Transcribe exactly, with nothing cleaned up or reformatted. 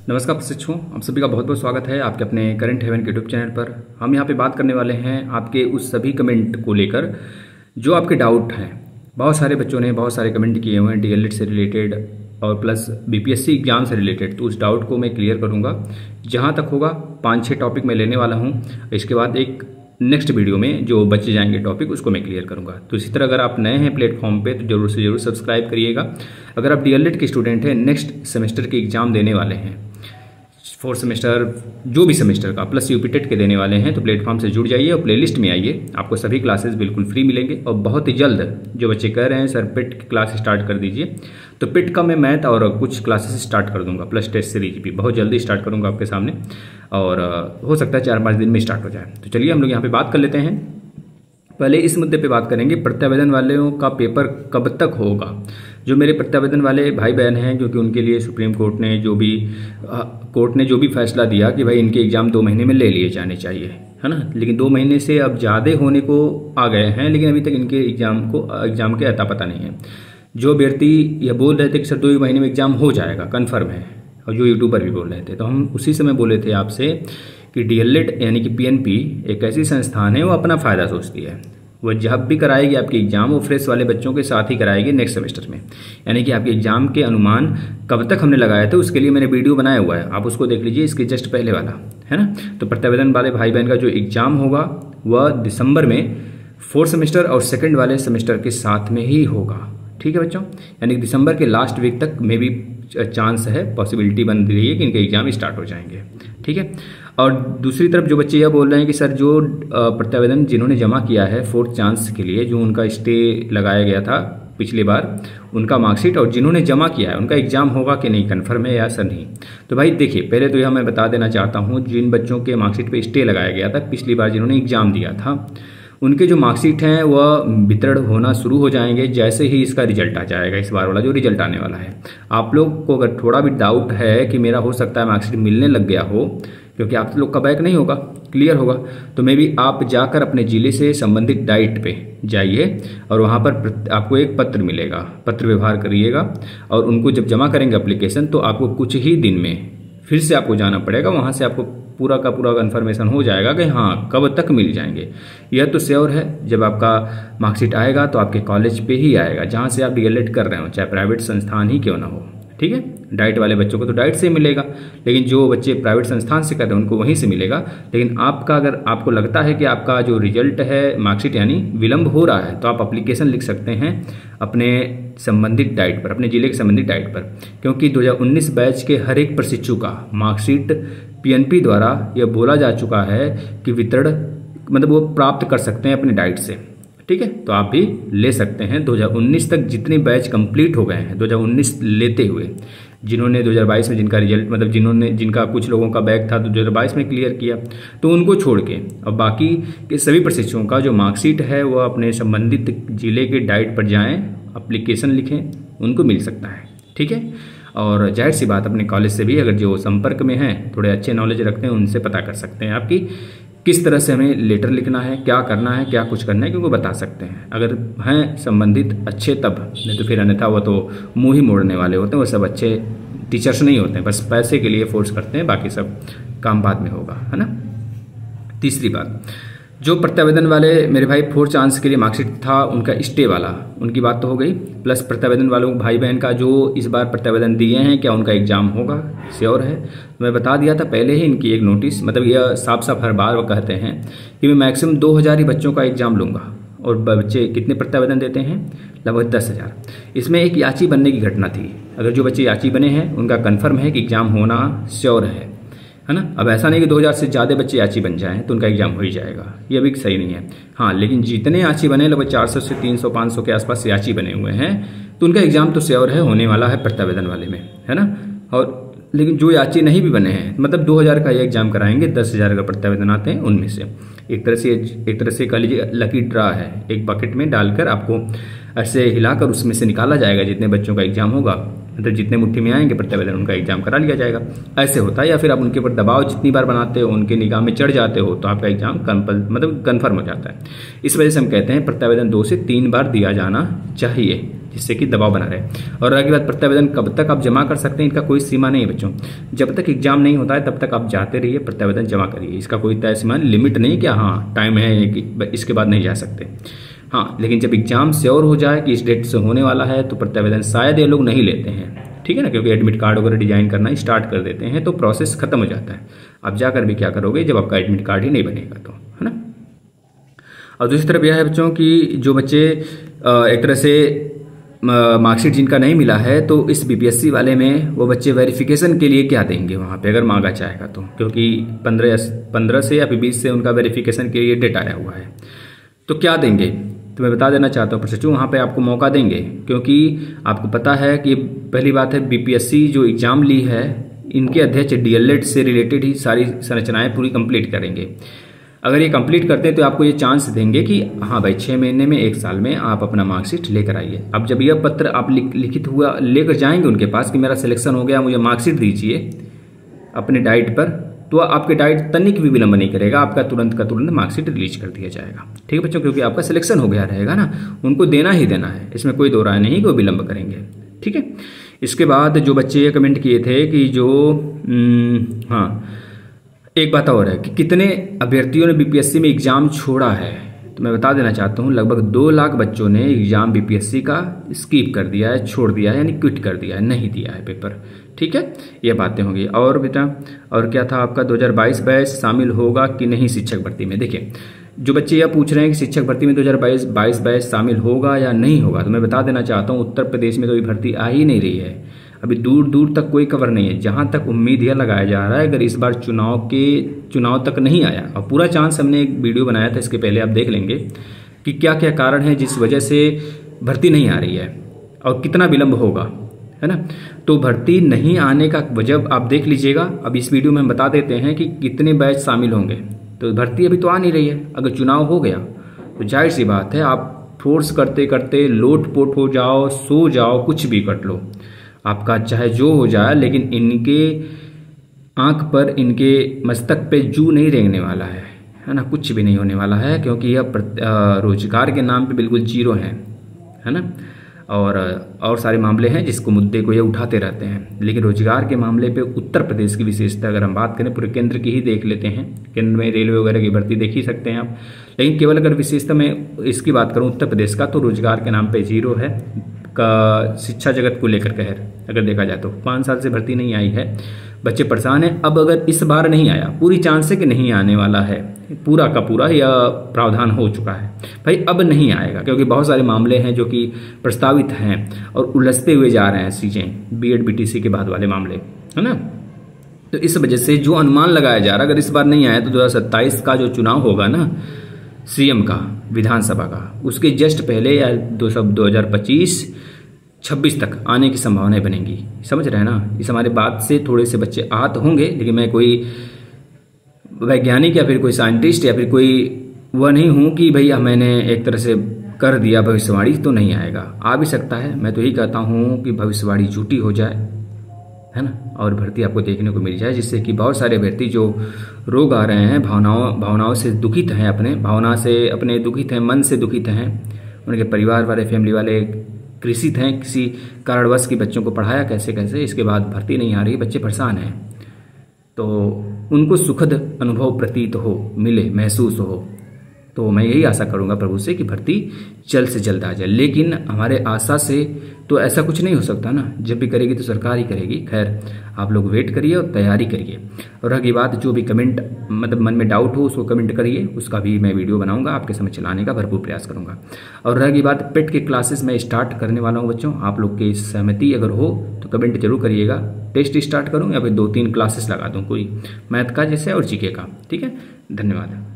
नमस्कार प्रशिक्षुओं, आप सभी का बहुत बहुत स्वागत है आपके अपने करंट हेवन के यूट्यूब चैनल पर। हम यहाँ पे बात करने वाले हैं आपके उस सभी कमेंट को लेकर जो आपके डाउट हैं। बहुत सारे बच्चों ने बहुत सारे कमेंट किए हुए हैं डीएलएड से रिलेटेड और प्लस बीपीएससी एग्जाम से रिलेटेड, तो उस डाउट को मैं क्लियर करूँगा। जहाँ तक होगा पाँच छः टॉपिक मैं लेने वाला हूँ। इसके बाद एक नेक्स्ट वीडियो में जो बचे जाएंगे टॉपिक उसको मैं क्लियर करूंगा। तो इसी तरह अगर आप नए हैं प्लेटफॉर्म पे तो जरूर से जरूर सब्सक्राइब करिएगा। अगर आप डीएलएड के स्टूडेंट हैं, नेक्स्ट सेमेस्टर के एग्जाम देने वाले हैं, फोर्थ सेमेस्टर जो भी सेमेस्टर का प्लस यूपी टेट के देने वाले हैं, तो प्लेटफॉर्म से जुड़ जाइए और प्लेलिस्ट में आइए। आपको सभी क्लासेस बिल्कुल फ्री मिलेंगे और बहुत ही जल्द जो बच्चे कह रहे हैं सर पिट की क्लास स्टार्ट कर दीजिए, तो पिट का मैं मैथ और कुछ क्लासेस स्टार्ट कर दूंगा। प्लस टेस्ट सीरीज भी बहुत जल्दी स्टार्ट करूंगा आपके सामने और हो सकता है चार पाँच दिन में स्टार्ट हो जाए। तो चलिए हम लोग यहाँ पे बात कर लेते हैं। पहले इस मुद्दे पे बात करेंगे, प्रत्यावेदन वालों का पेपर कब तक होगा। जो मेरे प्रत्यावेदन वाले भाई बहन हैं, क्योंकि उनके लिए सुप्रीम कोर्ट ने जो भी आ, कोर्ट ने जो भी फैसला दिया कि भाई इनके एग्ज़ाम दो महीने में ले लिए जाने चाहिए, है ना, लेकिन दो महीने से अब ज़्यादा होने को आ गए हैं, लेकिन अभी तक इनके एग्ज़ाम को एग्ज़ाम के अता पता नहीं है। जो अभ्यर्थी यह बोल रहे थे कि सर दो ही महीने में एग्ज़ाम हो जाएगा कन्फर्म है, और जो यूट्यूबर भी बोल रहे थे, तो हम उसी समय बोले थे आपसे कि डीएलएड यानी कि पीएनपी एक ऐसी संस्थान है वो अपना फ़ायदा सोचती है। वो जब भी कराएगी आपकी एग्जाम वो फ्रेश वाले बच्चों के साथ ही कराएगी नेक्स्ट सेमेस्टर में। यानी कि आपके एग्जाम के अनुमान कब तक हमने लगाया था उसके लिए मैंने वीडियो बनाया हुआ है, आप उसको देख लीजिए, इसके जस्ट पहले वाला, है ना। तो प्रत्यावेदन वाले भाई बहन का जो एग्जाम होगा वह दिसंबर में फोर्थ सेमेस्टर और सेकेंड वाले सेमेस्टर के साथ में ही होगा। ठीक है बच्चों, यानी कि दिसंबर के लास्ट वीक तक मे भी चांस है, पॉसिबिलिटी बन रही है कि इनके एग्जाम स्टार्ट हो जाएंगे। ठीक है, और दूसरी तरफ जो बच्चे यह बोल रहे हैं कि सर जो प्रत्यावेदन जिन्होंने जमा किया है फोर्थ चांस के लिए, जो उनका स्टे लगाया गया था पिछली बार, उनका मार्कशीट और जिन्होंने जमा किया है उनका एग्जाम होगा कि नहीं, कन्फर्म है या सर नहीं। तो भाई देखिए, पहले तो यह मैं बता देना चाहता हूँ, जिन बच्चों के मार्कशीट पे स्टे लगाया गया था पिछली बार जिन्होंने एग्जाम दिया था, उनके जो मार्कशीट हैं वह वितरण होना शुरू हो जाएंगे जैसे ही इसका रिजल्ट आ जाएगा। इस बार वाला जो रिजल्ट आने वाला है, आप लोग को अगर थोड़ा भी डाउट है कि मेरा हो सकता है मार्कशीट मिलने लग गया हो, क्योंकि आप लोग का बैक नहीं होगा, क्लियर होगा, तो मे भी आप जाकर अपने जिले से संबंधित डाइट पे जाइए और वहाँ पर आपको एक पत्र मिलेगा, पत्र व्यवहार करिएगा और उनको जब जमा करेंगे एप्लीकेशन तो आपको कुछ ही दिन में फिर से आपको जाना पड़ेगा। वहाँ से आपको पूरा का पूरा कन्फर्मेशन हो जाएगा कि हाँ कब तक मिल जाएंगे। यह तो श्योर है, जब आपका मार्कशीट आएगा तो आपके कॉलेज पे ही आएगा जहाँ से आप डीएलएड कर रहे हो, चाहे प्राइवेट संस्थान ही क्यों ना हो। ठीक है, डाइट वाले बच्चों को तो डाइट से मिलेगा, लेकिन जो बच्चे प्राइवेट संस्थान से कर रहे हैं उनको वहीं से मिलेगा। लेकिन आपका अगर आपको लगता है कि आपका जो रिजल्ट है मार्कशीट यानी विलम्ब हो रहा है, तो आप एप्लीकेशन लिख सकते हैं अपने संबंधित डाइट पर, अपने जिले के संबंधित डाइट पर, क्योंकि दो हज़ार उन्नीस बैच के हर एक प्रशिक्षु का मार्कशीट पीएनपी द्वारा यह बोला जा चुका है कि वितरण मतलब वो प्राप्त कर सकते हैं अपने डाइट से। ठीक है, तो आप भी ले सकते हैं। दो हज़ार उन्नीस तक जितने बैच कंप्लीट हो गए हैं दो हज़ार उन्नीस लेते हुए, जिन्होंने दो हज़ार बाईस में जिनका रिजल्ट मतलब जिन्होंने जिनका कुछ लोगों का बैक था तो दो हज़ार बाईस में क्लियर किया, तो उनको छोड़ के और बाकी के सभी प्रशिक्षुओं का जो मार्कशीट है वो अपने संबंधित जिले के डाइट पर जाएं, एप्लीकेशन लिखें, उनको मिल सकता है। ठीक है, और जाहिर सी बात अपने कॉलेज से भी अगर जो संपर्क में हैं, थोड़े अच्छे नॉलेज रखते हैं, उनसे पता कर सकते हैं आपकी किस तरह से हमें लेटर लिखना है, क्या करना है, क्या कुछ करना है, क्योंकि बता सकते हैं अगर हैं संबंधित अच्छे तब, नहीं तो फिर अन्यथा वो तो मुंह ही मोड़ने वाले होते हैं। वो सब अच्छे टीचर्स नहीं होते हैं, बस पैसे के लिए फोर्स करते हैं, बाकी सब काम बाद में होगा, है ना। तीसरी बात, जो प्रत्यावेदन वाले मेरे भाई फोर्थ चांस के लिए मार्कशीट था उनका स्टे वाला, उनकी बात तो हो गई। प्लस प्रत्यावेदन वालों भाई बहन का जो इस बार प्रत्यावेदन दिए हैं, क्या उनका एग्जाम होगा, श्योर है। मैं बता दिया था पहले ही इनकी एक नोटिस, मतलब यह साफ साफ हर बार वो कहते हैं कि मैं मैक्सिमम दो हज़ार ही बच्चों का एग्जाम लूँगा, और बच्चे कितने प्रत्यावेदन देते हैं, लगभग दस हज़ार। इसमें एक याची बनने की घटना थी, अगर जो बच्चे याची बने हैं उनका कन्फर्म है कि एग्जाम होना श्योर है, है ना। अब ऐसा नहीं कि दो हज़ार से ज़्यादा बच्चे याची बन जाएं तो उनका एग्जाम हो ही जाएगा, ये भी सही नहीं है। हाँ, लेकिन जितने याची बने लगभग चार सौ से तीन सौ पाँच सौ के आसपास याची बने हुए हैं, तो उनका एग्जाम तो श्योर है, होने वाला है प्रत्यावेदन वाले में, है ना। और लेकिन जो याची नहीं भी बने हैं, मतलब दो हज़ार का ये एग्जाम कराएंगे, दस हज़ार का प्रत्यावेदन आते हैं उनमें से एक तरह से एक तरह से कह लीजिए लकी ड्रा है, एक बकेट में डालकर आपको ऐसे हिलाकर उसमें से निकाला जाएगा जितने बच्चों का एग्जाम होगा, मतलब जितने मुट्ठी में आएंगे प्रत्यावेदन उनका एग्जाम करा लिया जाएगा, ऐसे होता है। या फिर आप उनके ऊपर दबाव जितनी बार बनाते हो, उनके निगाह में चढ़ जाते हो, तो आपका एग्जाम कंपल मतलब कन्फर्म हो जाता है। इस वजह से हम कहते हैं प्रत्यावेदन दो से तीन बार दिया जाना चाहिए। जिससे कि दबाव बना रहे। और रही बात प्रत्यावेदन कब तक आप जमा कर सकते हैं, इनका कोई सीमा नहीं है बच्चों। जब तक एग्जाम नहीं होता है तब तक आप जाते रहिए, प्रत्यावेदन जमा करिए। इसका कोई तय सीमा लिमिट नहीं कि हाँ टाइम है कि इसके बाद नहीं जा सकते। हाँ, लेकिन जब एग्जाम श्योर हो जाए कि इस डेट से होने वाला है तो प्रत्यावेदन शायद ये लोग नहीं लेते हैं, ठीक है ना, क्योंकि एडमिट कार्ड वगैरह डिजाइन करना स्टार्ट कर देते हैं तो प्रोसेस खत्म हो जाता है। आप जाकर भी क्या करोगे जब आपका एडमिट कार्ड ही नहीं बनेगा तो, है ना। और दूसरी तरफ यह है बच्चों कि जो बच्चे एक तरह से मार्कशीट जिनका नहीं मिला है तो इस बीपीएससी वाले में वो बच्चे वेरिफिकेशन के लिए क्या देंगे वहाँ पे अगर मांगा जाएगा तो, क्योंकि पंद्रह पंद्रह से या फिर बीस से उनका वेरिफिकेशन के लिए डेट आया हुआ है। तो क्या देंगे तो मैं बता देना चाहता हूँ प्रशिक्षु, वहाँ पे आपको मौका देंगे, क्योंकि आपको पता है कि पहली बात है बीपीएससी जो एग्ज़ाम ली है इनके अध्यक्ष डीएलएड से रिलेटेड ही सारी संरचनाएं पूरी कंप्लीट करेंगे। अगर ये कंप्लीट करते हैं तो आपको ये चांस देंगे कि हाँ भाई छः महीने में एक साल में आप अपना मार्कशीट लेकर आइए। अब जब यह पत्र आप लिखित हुआ लेकर जाएंगे उनके पास कि मेरा सिलेक्शन हो गया, मुझे मार्कशीट दीजिए अपने डाइट पर, तो आपके डाइट तनिक भी विलंब नहीं करेगा, आपका तुरंत का तुरंत मार्कशीट रिलीज कर दिया जाएगा। ठीक है बच्चों, क्योंकि आपका सिलेक्शन हो गया रहेगा ना, उनको देना ही देना है, इसमें कोई दो राय नहीं कि वो विलंब करेंगे। ठीक है, इसके बाद जो बच्चे ये कमेंट किए थे कि जो हाँ एक बात और है कि कितने अभ्यर्थियों ने बीपीएससी में एग्जाम छोड़ा है, तो मैं बता देना चाहता हूँ लगभग दो लाख बच्चों ने एग्जाम बीपीएससी का स्किप कर दिया है, छोड़ दिया है, यानी क्विट कर दिया है, नहीं दिया है पेपर। ठीक है, ये बातें होंगी। और बेटा और क्या था आपका दो हज़ार बाईस बैच शामिल होगा कि नहीं शिक्षक भर्ती में। देखिए जो बच्चे यह पूछ रहे हैं कि शिक्षक भर्ती में दो हज़ार बाईस बैच शामिल होगा या नहीं होगा, तो मैं बता देना चाहता हूँ उत्तर प्रदेश में तो ये भर्ती आ ही नहीं रही है, अभी दूर दूर तक कोई खबर नहीं है। जहां तक उम्मीद यह लगाया जा रहा है अगर इस बार चुनाव के चुनाव तक नहीं आया, और पूरा चांस हमने एक वीडियो बनाया था इसके पहले, आप देख लेंगे कि क्या क्या कारण है जिस वजह से भर्ती नहीं आ रही है और कितना विलंब होगा, है ना। तो भर्ती नहीं आने का वजह आप देख लीजिएगा। अब इस वीडियो में हम बता देते हैं कि कितने बैच शामिल होंगे। तो भर्ती अभी तो आ नहीं रही है, अगर चुनाव हो गया तो जाहिर सी बात है आप फोर्स करते करते लोट पोट हो जाओ, सो जाओ, कुछ भी कर लो, आपका चाहे जो हो जाए, लेकिन इनके आंख पर, इनके मस्तक पे जू नहीं रेंगने वाला है, है ना, कुछ भी नहीं होने वाला है, क्योंकि यह रोजगार के नाम पे बिल्कुल जीरो है, है ना। और और सारे मामले हैं जिसको मुद्दे को ये उठाते रहते हैं, लेकिन रोजगार के मामले पे उत्तर प्रदेश की विशेषता अगर हम बात करें, पूरे केंद्र की ही देख लेते हैं, केंद्र में रेलवे वगैरह की भर्ती देख ही सकते हैं आप, लेकिन केवल अगर विशेषता में इसकी बात करूँ उत्तर प्रदेश का, तो रोजगार के नाम पे जीरो है। का शिक्षा जगत को लेकर कहर अगर देखा जाए तो पाँच साल से भर्ती नहीं आई है, बच्चे परेशान हैं। अब अगर इस बार नहीं आया, पूरी चांस है कि नहीं आने वाला है, पूरा का पूरा या प्रावधान हो चुका है भाई, अब नहीं आएगा, क्योंकि बहुत सारे मामले हैं जो कि प्रस्तावित हैं और उलझते हुए जा रहे हैं चीज़ें, बीएड बीटीसी के बाद वाले मामले, है ना। तो इस वजह से जो अनुमान लगाया जा रहा है अगर इस बार नहीं आया तो दो हजार सत्ताईस का जो चुनाव होगा ना सीएम का, विधानसभा का, उसके जस्ट पहले या दो सब दो हजार पच्चीस छब्बीस तक आने की संभावनाएं बनेंगी। समझ रहे हैं ना, इस हमारे बात से थोड़े से बच्चे आहत होंगे, लेकिन मैं कोई वैज्ञानिक या फिर कोई साइंटिस्ट या फिर कोई वह नहीं हूं कि भैया मैंने एक तरह से कर दिया भविष्यवाणी, तो नहीं आएगा, आ भी सकता है। मैं तो यही कहता हूं कि भविष्यवाणी झूठी हो जाए, है ना, और भर्ती आपको देखने को मिल जाए, जिससे कि बहुत सारे अभ्यर्थी जो रोग आ रहे हैं, भावनाओं भावनाओं से दुखित हैं, अपने भावना से अपने दुखित हैं, मन से दुखित हैं, उनके परिवार वाले, फैमिली वाले कृषित हैं, किसी कारणवश की बच्चों को पढ़ाया कैसे कैसे, इसके बाद भर्ती नहीं आ रही, बच्चे परेशान हैं, तो उनको सुखद अनुभव प्रतीत हो, मिले, महसूस हो। तो मैं यही आशा करूंगा प्रभु से कि भर्ती जल्द से जल्द आ जाए, लेकिन हमारे आशा से तो ऐसा कुछ नहीं हो सकता ना, जब भी करेगी तो सरकार ही करेगी। खैर आप लोग वेट करिए और तैयारी करिए। और रही बात जो भी कमेंट मतलब मन में डाउट हो उसको कमेंट करिए, उसका भी मैं वीडियो बनाऊंगा, आपके समझ चलाने का भरपूर प्रयास करूंगा। और रही बात पेट के क्लासेस मैं स्टार्ट करने वाला हूँ बच्चों, आप लोग की सहमति अगर हो तो कमेंट जरूर करिएगा। टेस्ट स्टार्ट करूँ या फिर दो तीन क्लासेस लगा दूँ, कोई मैथ का जैसे और जीके का। ठीक है, धन्यवाद।